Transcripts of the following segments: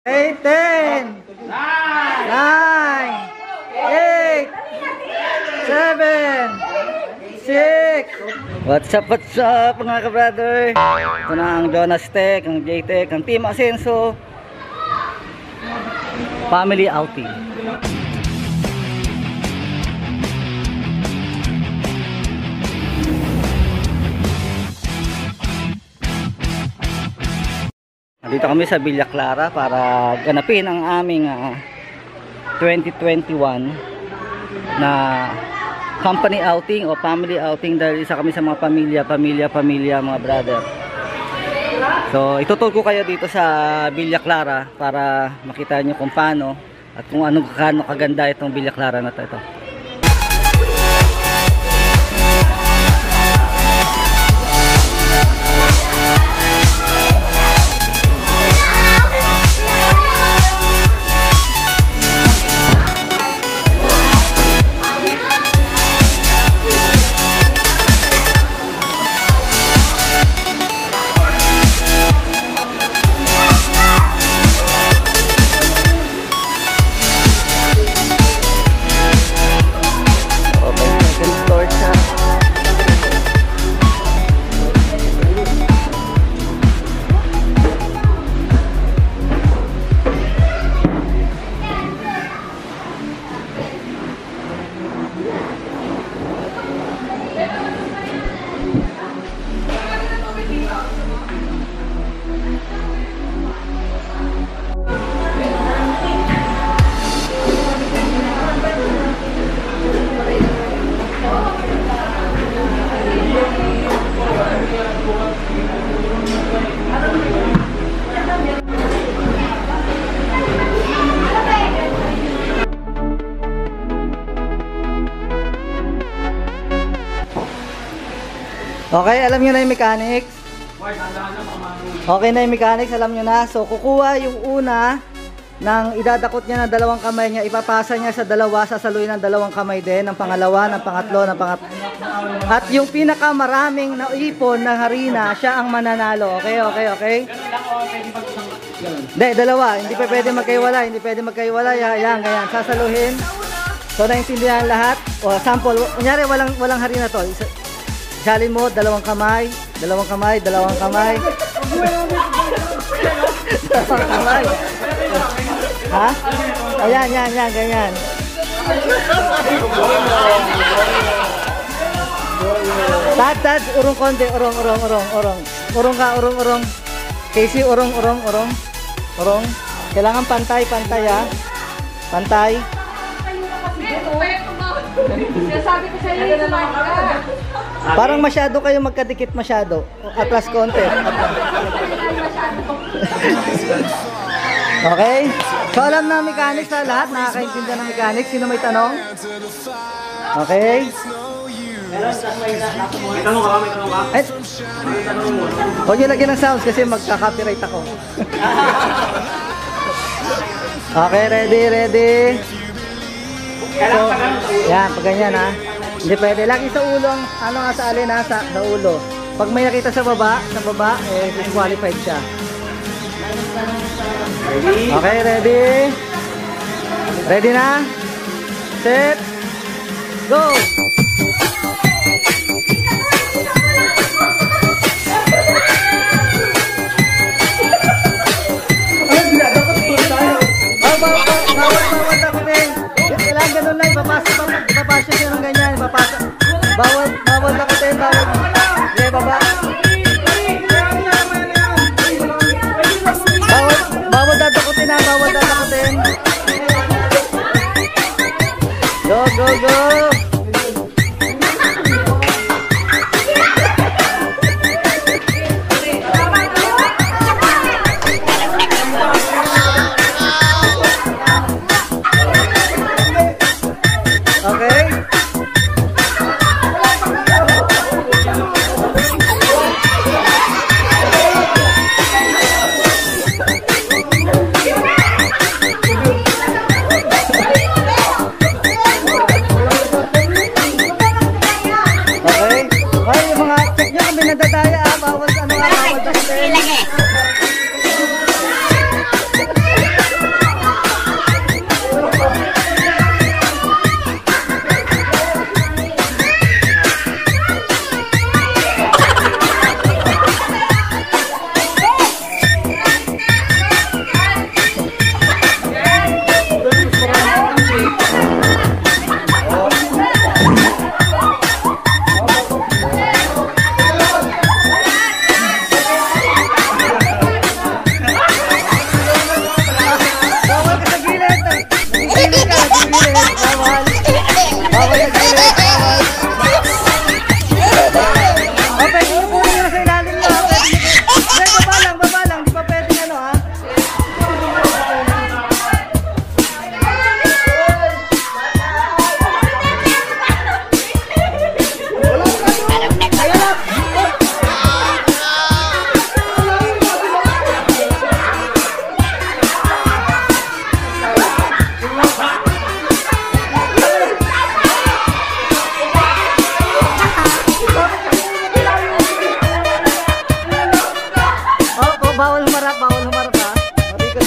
8, 10, 9, 8, 7, 6. What's up mga ka-brother? Ito na ang Jonas Tech, ang J-Tech, ang Team Asenso family outing. Dito kami sa Villa Clara para ganapin ang aming 2021 na company outing o family outing, dahil isa kami sa mga pamilya mga brother. So ituturo ko kayo dito sa Villa Clara para makita nyo kung paano at kung anong kaganda itong Villa Clara na ito. Okay, alam nyo na yung mechanics? Okay na yung mechanics, alam nyo na. So, kukuha yung una ng idadakot niya ng dalawang kamay niya, ipapasa niya sa dalawa, sasaluin ng dalawang kamay din, ng pangalawa, ng pangatlo, ng at yung pinakamaraming naipon ng harina, siya ang mananalo. Okay? Hindi, dalawa. Hindi pa pwede magkaiwala. Yan, ganyan. Sasaluhin. So, naintindihan lahat. O, sample. Kunyari, walang harina to. Salin mo, dalawang kamay. Ha? Ayan, ganyan. Tad, urong konti, urong. Urong ka. Casey, urong. Kailangan pantay, ha. Pantay. Sabi ko sa iyo, parang masyado kayo magkadikit masyado. Atlas konti. Okay? So alam na mechanics na lahat, nakakaintindi ng mechanics. Sino may tanong? Okay? May tanong ka? Huwag nyo lagyan ng sounds kasi magka-copyright ako. Okay, ready? So, yan, pag ganyan ha. Hindi pwede. Lagi sa ulo ang sa alin ha, sa ulo. Pag may nakita sa baba, disqualified siya. Okay, ready? Ready na? Set, go! Bawal takutin. Kailangan ganun lang, ipapasya siya ng ganyan, ipapasya. Bawal takutin, bawal. Okay, baba. Bawal dadakutin ha, bawal dadakutin. Go! Okay?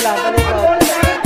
lang, talikod.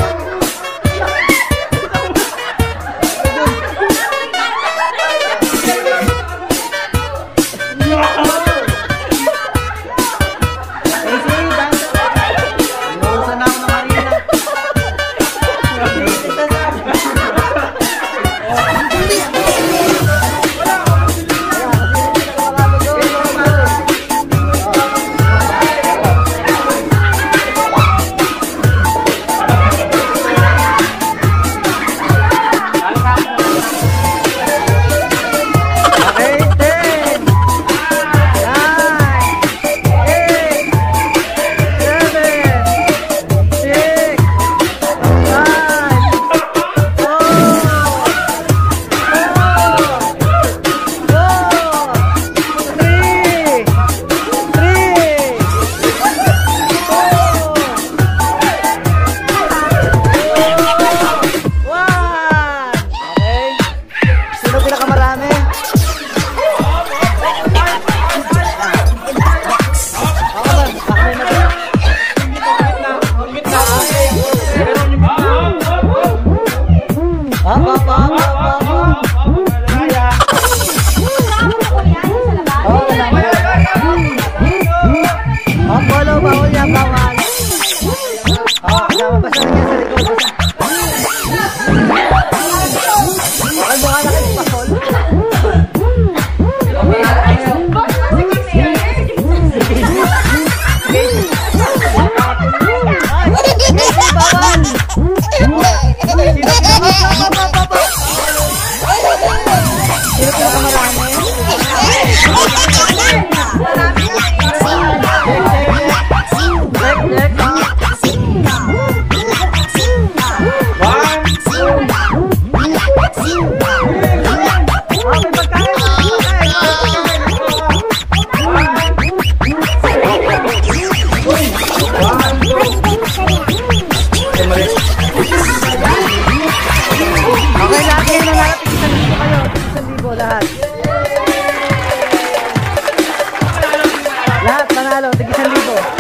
Lahat panalo, tig 1,000.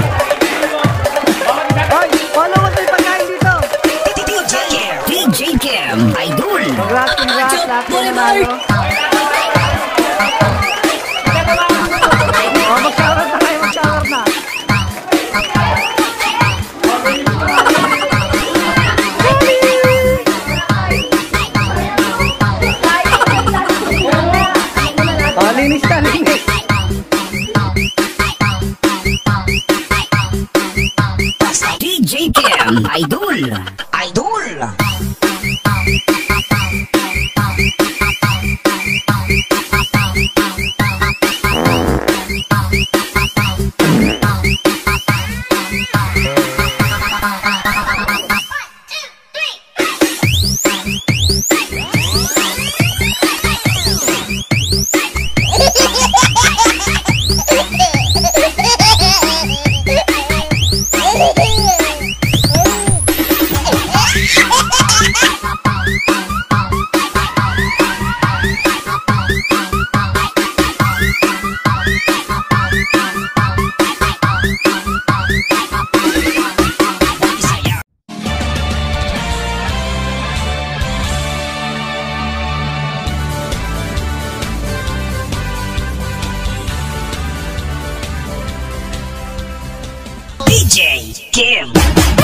Hoy, follow mo ito yung pagkain dito. DJ Cam, Idol. Congrats, lahat po nanalo. Mag-shower na kayo, mag-shower na. Linis na, linis. DJ Cam, Idol. Idol. DJ Cam.